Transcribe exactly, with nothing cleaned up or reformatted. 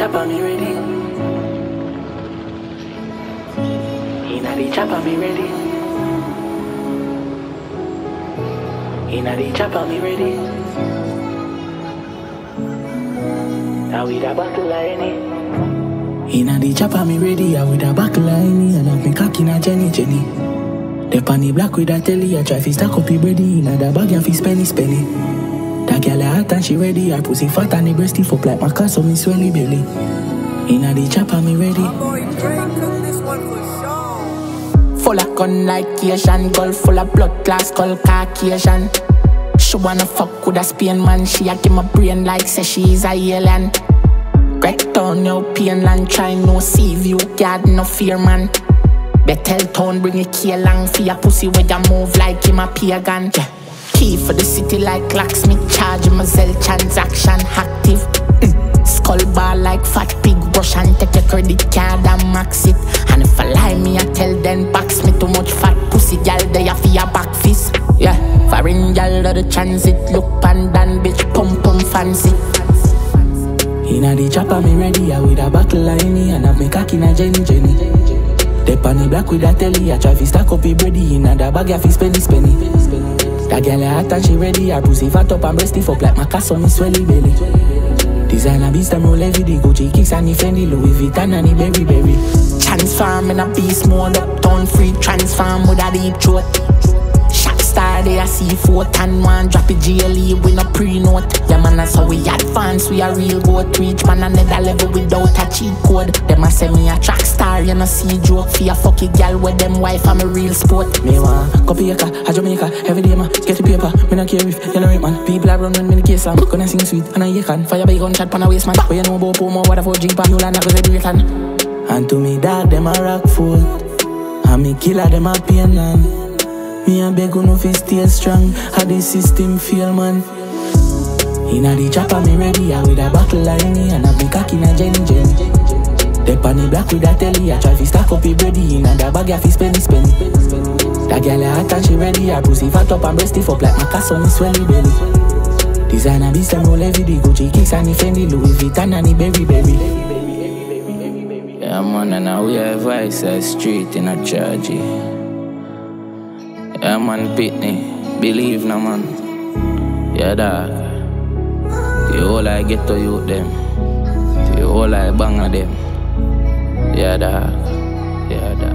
chopper, me ready. Inna the chopper, me ready. Inna the chopper, me ready. Now with a buckle like any. Inna the chopper, me ready. I with a buckle like any. And I've been cocking a Jenny Jenny. The panny black with a telly. I try to stack up the bready. Inna the bag and fi spenny spenny. That girl a hot and she ready. Her pussy fat and the breast up like my car, so me swelly belly. Inna the chopper, me ready. Full of gun like Asian girl, full of blood class called Caucasian. She wanna fuck with a Spain man. She a give my brain like say she is a alien. Great town, European land, try no see view, God no fear man. Betel town bring a key along for your pussy where you move like him a pagan. Yeah. Key for the city like locksmith, charge my Zelle transaction active. Mm. Skull bar like fat pig, brush and take your credit card and max it. And if I lie me, I tell them box me too much fat pussy, girl, they have for your back fist. Yeah, foreign girl of the transit, look pandan, bitch, pum pum fancy. Inna the chopper, me ready, I with a buckle like me, and have me cock in a Jenny Jenny. The panny black with a telly, I try to stack up the bready, inna the bag, I fi spenny spenny. That girl a hot and she ready, her pussy fat up and breasty fuck like my car, so me swelly belly. Designer beast, them roll every day, Gucci kicks and the Fendi, Louis Vuitton and the berry berry. Transform in a beast mode, uptown free, transform with a deep throat. Shot star, they a see four and one, drop it G L E with no pre-note. Yeah man, that's how we advance, we a real goat, reach man another level without a cheat code. Them a say me a track star, you know see joke for a fucking girl with them wife, I'm a real sport. Me want copy a car, a Jamaica, every day man, get the paper, me no care if you know it man. People a run when me the case slam, gonna sing sweet, and I can fire by gunshot pan a waist man. But you know about Pomo, what a for drink pan, you land, I go say do it and. And to me dog, them a rock food, and me killer, them a pain land. Me a beg no fi stay strong, how the system feel man. Inna the chopper, me ready, I with a buckle like me, and I be cocky in a Jenny Jenny. The panny black with a telly, I try to stack up the bready, inna the bag I fi spenny spenny. That girl a hot and she ready, her pussy fat up and breasty fuck like my car, so me swelly belly. Designer beast, them roll every day, Gucci kicks and the Fendi, Louis Vuitton and the berry berry. Yeah man, and now we have vice a street in a chargy. Yeah man, Pitney, believe no man. Yeah dog. The whole I get to you them. The whole I bang at them. Yeah dog. Yeah dog.